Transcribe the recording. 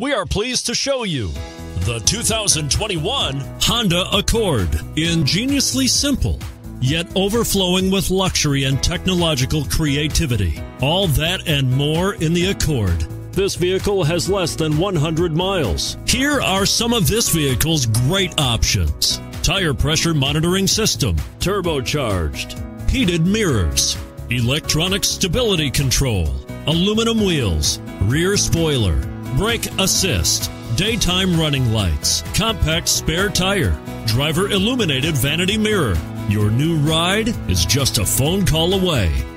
We are pleased to show you the 2021 Honda Accord. Ingeniously simple, yet overflowing with luxury and technological creativity. All that and more in the Accord. This vehicle has less than 100 miles. Here are some of this vehicle's great options: tire pressure monitoring system, turbocharged, heated mirrors, electronic stability control, aluminum wheels, rear spoiler, brake assist, daytime running lights, compact spare tire, driver illuminated vanity mirror. Your new ride is just a phone call away.